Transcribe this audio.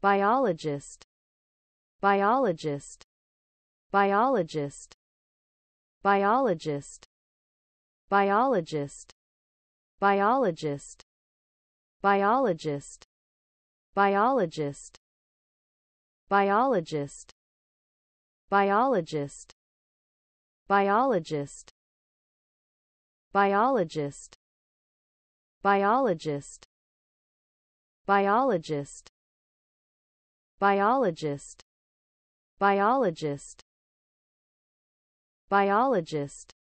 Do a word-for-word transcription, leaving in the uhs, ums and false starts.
biologist, biologist, biologist, biologist, biologist, biologist, biologist, biologist, biologist, biologist, biologist, biologist, biologist, biologist, biologist, biologist, biologist,